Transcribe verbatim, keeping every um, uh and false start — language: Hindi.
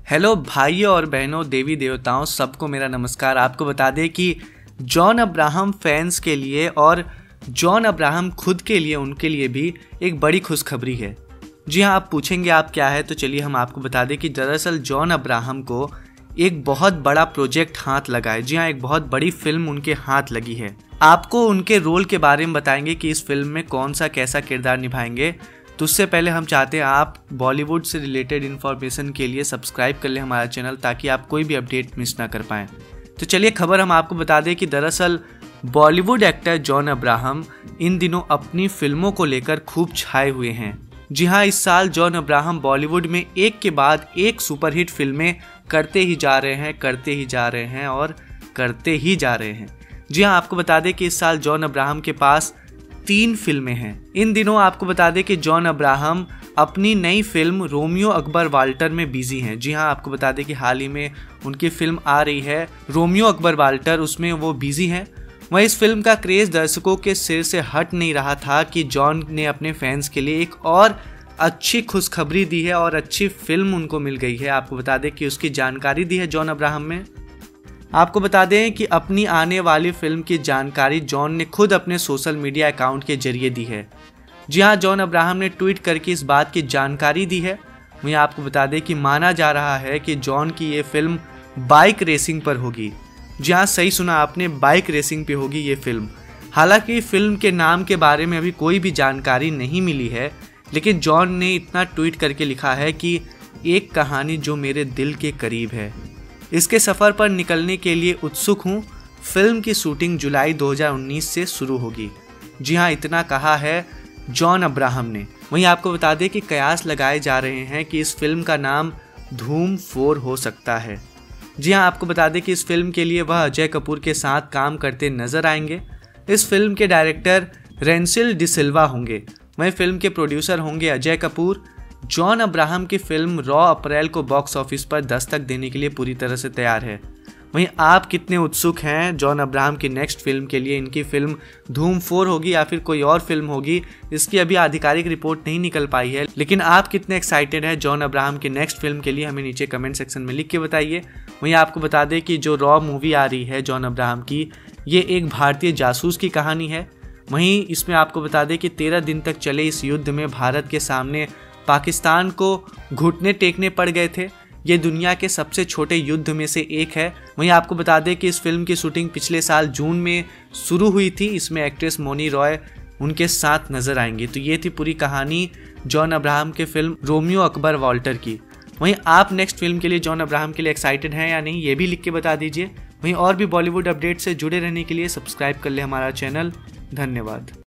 हेलो भाइयों और बहनों, देवी देवताओं, सबको मेरा नमस्कार। आपको बता दें कि जॉन अब्राहम फैंस के लिए और जॉन अब्राहम खुद के लिए, उनके लिए भी एक बड़ी खुशखबरी है। जी हाँ, आप पूछेंगे आप क्या है, तो चलिए हम आपको बता दें कि दरअसल जॉन अब्राहम को एक बहुत बड़ा प्रोजेक्ट हाथ लगा है। जी हाँ, एक बहुत बड़ी फिल्म उनके हाथ लगी है। आपको उनके रोल के बारे में बताएंगे कि इस फिल्म में कौन सा कैसा किरदार निभाएंगे। तो उससे पहले हम चाहते हैं आप बॉलीवुड से रिलेटेड इन्फॉर्मेशन के लिए सब्सक्राइब कर लें हमारा चैनल, ताकि आप कोई भी अपडेट मिस ना कर पाएँ। तो चलिए खबर हम आपको बता दें कि दरअसल बॉलीवुड एक्टर जॉन अब्राहम इन दिनों अपनी फिल्मों को लेकर खूब छाए हुए हैं। जी हाँ, इस साल जॉन अब्राहम बॉलीवुड में एक के बाद एक सुपरहिट फिल्में करते ही जा रहे हैं करते ही जा रहे हैं और करते ही जा रहे हैं। जी हाँ, आपको बता दें कि इस साल जॉन अब्राहम के पास तीन फिल्में हैं। इन दिनों आपको बता दें कि जॉन अब्राहम अपनी नई फिल्म रोमियो अकबर वाल्टर में बिजी हैं। जी हाँ, आपको बता दें कि हाल ही में उनकी फिल्म आ रही है रोमियो अकबर वाल्टर, उसमें वो बिजी हैं। वह इस फिल्म का क्रेज दर्शकों के सिर से हट नहीं रहा था कि जॉन ने अपने फैंस के लिए एक और अच्छी खुशखबरी दी है और अच्छी फिल्म उनको मिल गई है। आपको बता दें कि उसकी जानकारी दी है जॉन अब्राहम में। आपको बता दें कि अपनी आने वाली फिल्म की जानकारी जॉन ने खुद अपने सोशल मीडिया अकाउंट के जरिए दी है। जी हाँ, जॉन अब्राहम ने ट्वीट करके इस बात की जानकारी दी है। वहीं आपको बता दें कि माना जा रहा है कि जॉन की ये फिल्म बाइक रेसिंग पर होगी। जी हाँ, सही सुना आपने, बाइक रेसिंग पे होगी ये फिल्म। हालांकि फिल्म के नाम के बारे में अभी कोई भी जानकारी नहीं मिली है, लेकिन जॉन ने इतना ट्वीट करके लिखा है कि एक कहानी जो मेरे दिल के करीब है। इसके सफ़र पर निकलने के लिए उत्सुक हूँ। फिल्म की शूटिंग जुलाई दो हज़ार उन्नीस से शुरू होगी। जी हाँ, इतना कहा है जॉन अब्राहम ने। वहीं आपको बता दें कि कयास लगाए जा रहे हैं कि इस फिल्म का नाम धूम फोर हो सकता है। जी हाँ, आपको बता दें कि इस फिल्म के लिए वह अजय कपूर के साथ काम करते नजर आएंगे। इस फिल्म के डायरेक्टर रेंसिल डिसिल्वा होंगे। वहीं फिल्म के प्रोड्यूसर होंगे अजय कपूर। जॉन अब्राहम की फिल्म रॉ अप्रैल को बॉक्स ऑफिस पर दस्तक देने के लिए पूरी तरह से तैयार है। वहीं आप कितने उत्सुक हैं जॉन अब्राहम की नेक्स्ट फिल्म के लिए? इनकी फिल्म धूम फोर होगी या फिर कोई और फिल्म होगी, इसकी अभी आधिकारिक रिपोर्ट नहीं निकल पाई है, लेकिन आप कितने एक्साइटेड हैं जॉन अब्राहम की नेक्स्ट फिल्म के लिए, हमें नीचे कमेंट सेक्शन में लिख के बताइए। वहीं आपको बता दें कि जो रॉ मूवी आ रही है जॉन अब्राहम की, ये एक भारतीय जासूस की कहानी है। वहीं इसमें आपको बता दें कि तेरह दिन तक चले इस युद्ध में भारत के सामने पाकिस्तान को घुटने टेकने पड़ गए थे। ये दुनिया के सबसे छोटे युद्ध में से एक है। वहीं आपको बता दें कि इस फिल्म की शूटिंग पिछले साल जून में शुरू हुई थी। इसमें एक्ट्रेस मोनी रॉय उनके साथ नजर आएंगी। तो ये थी पूरी कहानी जॉन अब्राहम के फिल्म रोमियो अकबर वाल्टर की। वहीं आप नेक्स्ट फिल्म के लिए जॉन अब्राहम के लिए एक्साइटेड हैं या नहीं, ये भी लिख के बता दीजिए। वहीं और भी बॉलीवुड अपडेट से जुड़े रहने के लिए सब्सक्राइब कर ले हमारा चैनल। धन्यवाद।